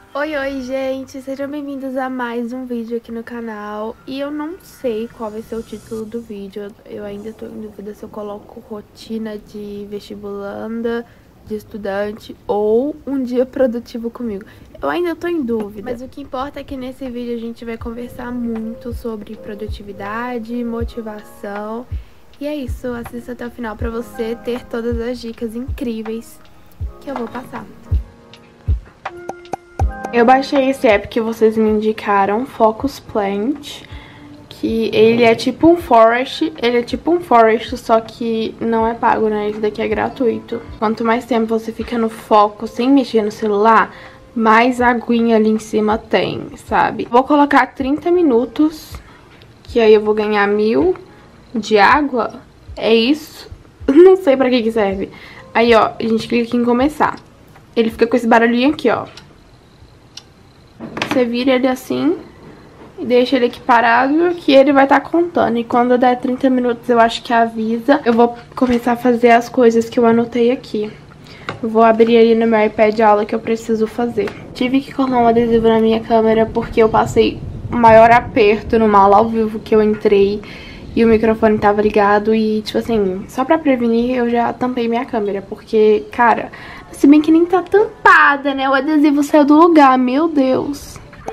Oi, oi, gente! Sejam bem-vindos a mais um vídeo aqui no canal. E eu não sei qual vai ser o título do vídeo. Eu ainda tô em dúvida se eu coloco rotina de vestibulanda, de estudante ou um dia produtivo comigo. Eu ainda tô em dúvida. Mas o que importa é que nesse vídeo a gente vai conversar muito sobre produtividade, motivação. E é isso, assista até o final pra você ter todas as dicas incríveis que eu vou passar. Eu baixei esse app que vocês me indicaram, Focus Plant, que ele é tipo um Forest, só que não é pago, né? Esse daqui é gratuito. Quanto mais tempo você fica no foco sem mexer no celular, mais aguinha ali em cima tem, sabe? Vou colocar 30 minutos, que aí eu vou ganhar 1000 de água. É isso? Não sei pra que serve. Aí, ó, a gente clica aqui em começar. Ele fica com esse barulhinho aqui, ó. Você vira ele assim e deixa ele aqui parado que ele vai estar contando. E quando der 30 minutos eu acho que avisa. Eu vou começar a fazer as coisas que eu anotei aqui. Eu vou abrir ali no meu iPad a aula que eu preciso fazer. Tive que colar um adesivo na minha câmera porque eu passei o maior aperto numa aula ao vivo que eu entrei e o microfone tava ligado e, tipo assim, só pra prevenir eu já tampei minha câmera, porque, cara, se bem que nem tá tampada, né? O adesivo saiu do lugar, meu Deus.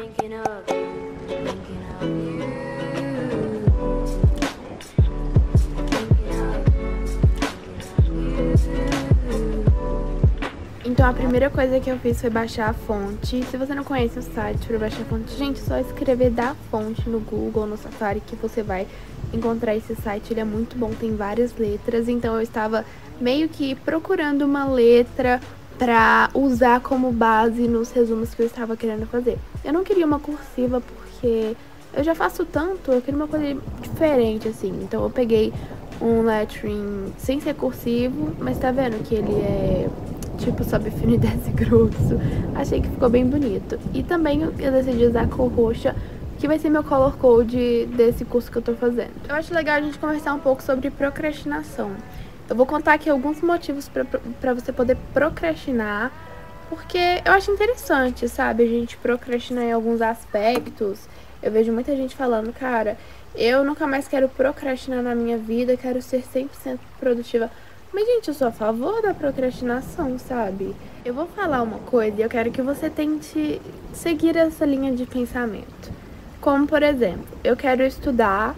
Então a primeira coisa que eu fiz foi baixar a fonte. Se você não conhece o site para baixar a fonte, gente, é só escrever da fonte no Google, no Safari, que você vai encontrar esse site. Ele é muito bom, tem várias letras. Então eu estava meio que procurando uma letra pra usar como base nos resumos que eu estava querendo fazer. Eu não queria uma cursiva porque eu já faço tanto, eu queria uma coisa diferente, assim. Então eu peguei um lettering sem ser cursivo, mas tá vendo que ele é tipo sob fino e desce grosso. Achei que ficou bem bonito. E também eu decidi usar a cor roxa, que vai ser meu color code desse curso que eu tô fazendo. Eu acho legal a gente conversar um pouco sobre procrastinação. Eu vou contar aqui alguns motivos pra você poder procrastinar, porque eu acho interessante, sabe, a gente procrastinar em alguns aspectos. Eu vejo muita gente falando, cara, eu nunca mais quero procrastinar na minha vida, quero ser 100% produtiva. Mas, gente, eu sou a favor da procrastinação, sabe? Eu vou falar uma coisa e eu quero que você tente seguir essa linha de pensamento. Como, por exemplo, eu quero estudar,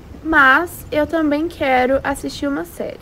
mas eu também quero assistir uma série.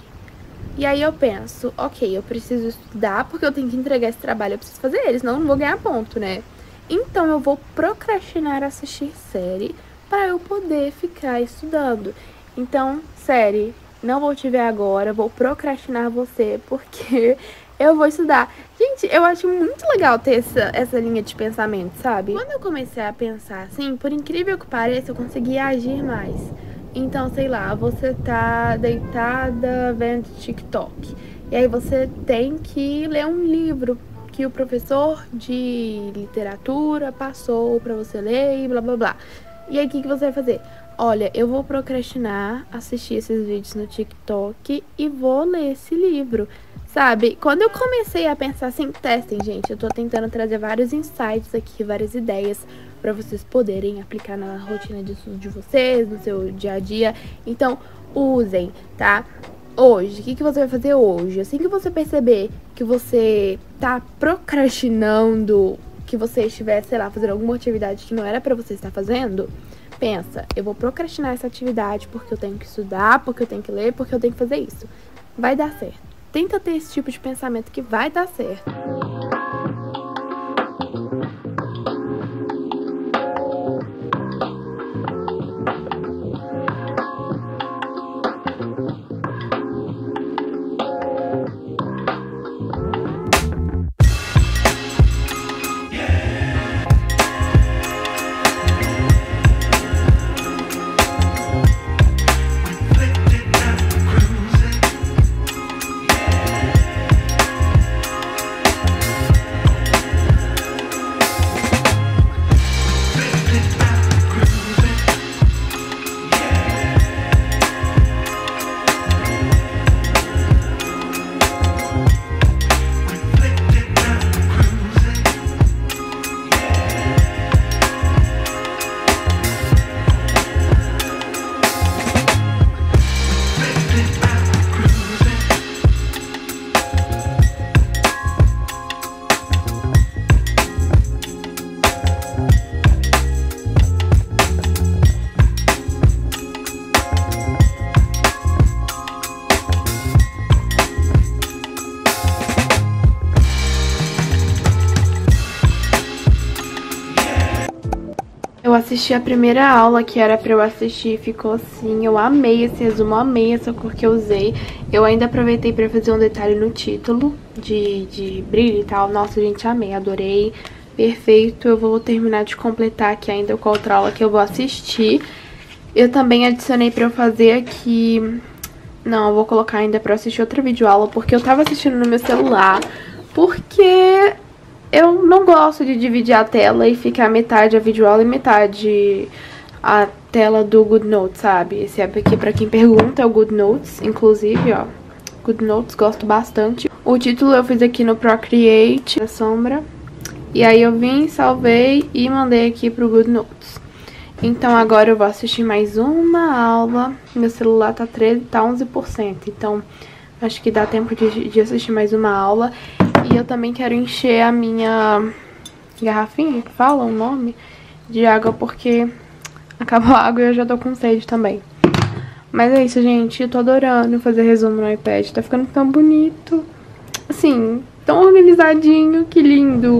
E aí eu penso, ok, eu preciso estudar porque eu tenho que entregar esse trabalho, eu preciso fazer ele, senão eu não vou ganhar ponto, né? Então eu vou procrastinar assistir série para eu poder ficar estudando. Então, série, não vou te ver agora, vou procrastinar você porque eu vou estudar. Gente, eu acho muito legal ter essa linha de pensamento, sabe? Quando eu comecei a pensar assim, por incrível que pareça, eu consegui agir mais. Então, sei lá, você tá deitada vendo TikTok. E aí você tem que ler um livro que o professor de literatura passou pra você ler e blá blá blá. E aí o que você vai fazer? Olha, eu vou procrastinar, assistir esses vídeos no TikTok e vou ler esse livro, sabe? Quando eu comecei a pensar assim, testem, gente. Eu tô tentando trazer vários insights aqui, várias ideias pra vocês poderem aplicar na rotina de estudo de vocês, no seu dia a dia. Então, usem, tá? Hoje, o que você vai fazer hoje? Assim que você perceber que você tá procrastinando, que você estiver, sei lá, fazendo alguma atividade que não era pra você estar fazendo, pensa, eu vou procrastinar essa atividade porque eu tenho que estudar, porque eu tenho que ler, porque eu tenho que fazer isso. Vai dar certo. Tenta ter esse tipo de pensamento que vai dar certo. assisti a primeira aula que era pra eu assistir, ficou assim, eu amei esse resumo, amei essa cor que eu usei. Eu ainda aproveitei pra fazer um detalhe no título de brilho e tal. Nossa, gente, amei, adorei, perfeito. Eu vou terminar de completar aqui ainda com a outra aula que eu vou assistir. Eu também adicionei pra eu fazer aqui... Não, eu vou colocar ainda pra eu assistir outra videoaula, porque eu tava assistindo no meu celular, porque... eu não gosto de dividir a tela e ficar metade a videoaula e metade a tela do GoodNotes, sabe? Esse app aqui, pra quem pergunta, é o GoodNotes, inclusive, ó. GoodNotes, gosto bastante. O título eu fiz aqui no Procreate, a sombra. E aí eu vim, salvei e mandei aqui pro GoodNotes. Então agora eu vou assistir mais uma aula. Meu celular tá 11%, então acho que dá tempo de assistir mais uma aula. E eu também quero encher a minha garrafinha, que fala o nome, de água, porque acabou a água e eu já tô com sede também. Mas é isso, gente. Eu tô adorando fazer resumo no iPad. Tá ficando tão bonito. Assim, tão organizadinho. Que lindo.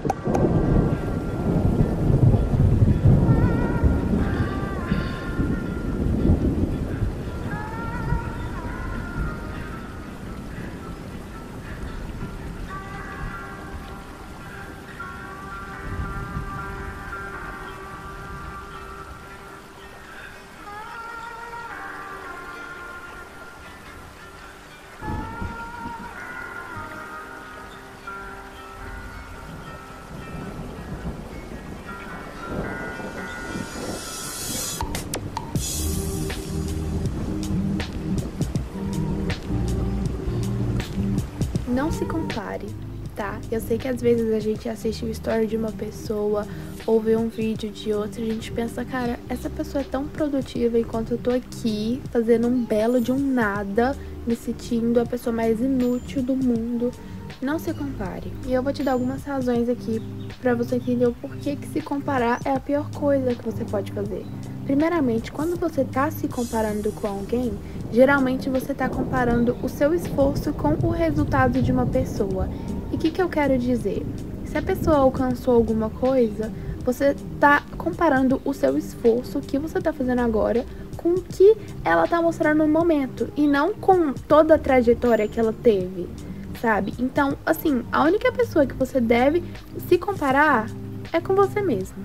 Não se compare, tá? Eu sei que às vezes a gente assiste uma história de uma pessoa ou vê um vídeo de outra e a gente pensa, cara, essa pessoa é tão produtiva enquanto eu tô aqui fazendo um belo de um nada, me sentindo a pessoa mais inútil do mundo. Não se compare. E eu vou te dar algumas razões aqui pra você entender o porquê que se comparar é a pior coisa que você pode fazer. Primeiramente, quando você tá se comparando com alguém, geralmente você tá comparando o seu esforço com o resultado de uma pessoa. E o que eu quero dizer? Se a pessoa alcançou alguma coisa, você tá comparando o seu esforço, o que você tá fazendo agora, com o que ela tá mostrando no momento, e não com toda a trajetória que ela teve, sabe? Então, assim, a única pessoa que você deve se comparar é com você mesmo.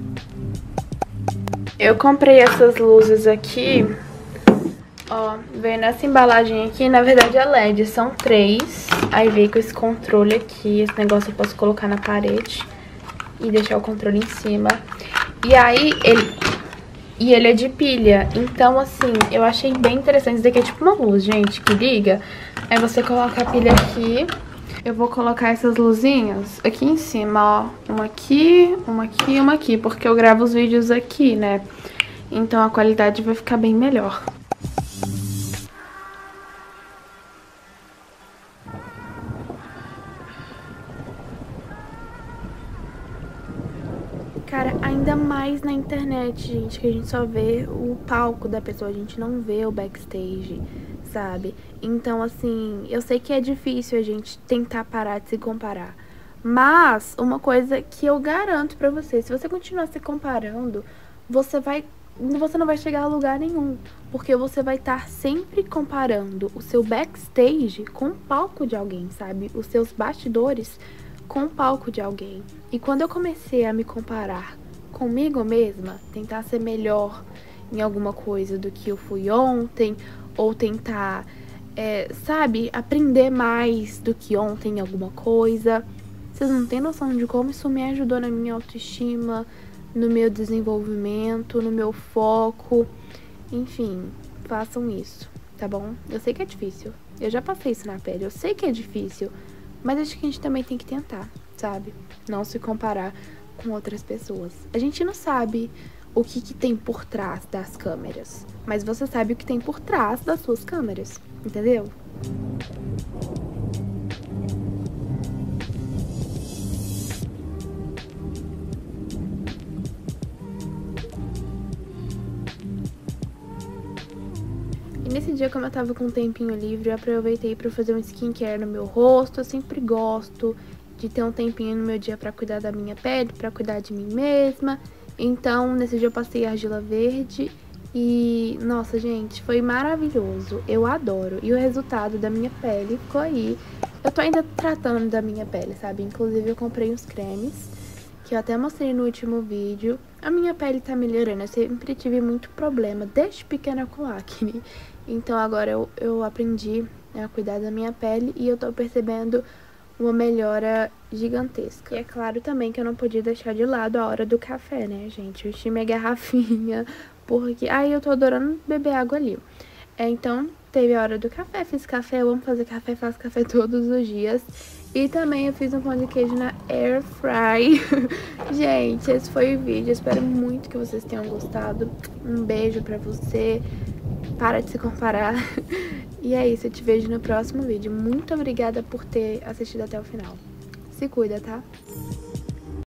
Eu comprei essas luzes aqui, ó, veio nessa embalagem aqui, na verdade é LED, são 3, aí veio com esse controle aqui, esse negócio eu posso colocar na parede e deixar o controle em cima, e aí ele é de pilha, então assim, eu achei bem interessante, isso daqui é tipo uma luz, gente, que liga, aí você coloca a pilha aqui. Eu vou colocar essas luzinhas aqui em cima, ó. Uma aqui, uma aqui e uma aqui, porque eu gravo os vídeos aqui, né? Então a qualidade vai ficar bem melhor. Cara, ainda mais na internet, gente, que a gente só vê o palco da pessoa, a gente não vê o backstage, sabe? Então, assim, eu sei que é difícil a gente tentar parar de se comparar, mas uma coisa que eu garanto pra você, se você continuar se comparando, você não vai chegar a lugar nenhum, porque você vai estar sempre comparando o seu backstage com o palco de alguém, sabe? Os seus bastidores com o palco de alguém. E quando eu comecei a me comparar comigo mesma, tentar ser melhor em alguma coisa do que eu fui ontem, ou tentar, sabe, aprender mais do que ontem em alguma coisa, vocês não têm noção de como isso me ajudou na minha autoestima, no meu desenvolvimento, no meu foco. Enfim, façam isso, tá bom? Eu sei que é difícil, eu já passei isso na pele, eu sei que é difícil, mas acho que a gente também tem que tentar, sabe? Não se comparar com outras pessoas. A gente não sabe o que tem por trás das câmeras, mas você sabe o que tem por trás das suas câmeras, entendeu? E nesse dia, como eu tava com um tempinho livre, eu aproveitei pra fazer um skincare no meu rosto. Eu sempre gosto de ter um tempinho no meu dia pra cuidar da minha pele, pra cuidar de mim mesma. Então, nesse dia eu passei argila verde e, nossa, gente, foi maravilhoso. Eu adoro. E o resultado da minha pele ficou aí. Eu tô ainda tratando da minha pele, sabe? Inclusive, eu comprei uns cremes, que eu até mostrei no último vídeo. A minha pele tá melhorando. Eu sempre tive muito problema, desde pequena, com acne. Então, agora eu aprendi a cuidar da minha pele e eu tô percebendo uma melhora gigantesca. E é claro também que eu não podia deixar de lado a hora do café, né, gente? Eu enchi minha garrafinha, porque... Ai, eu tô adorando beber água ali. Então, teve a hora do café, fiz café, eu amo fazer café, faço café todos os dias. E também eu fiz um pão de queijo na Air Fry. Gente, esse foi o vídeo, espero muito que vocês tenham gostado. Um beijo pra você, para de se comparar. E é isso, eu te vejo no próximo vídeo. Muito obrigada por ter assistido até o final. Se cuida, tá?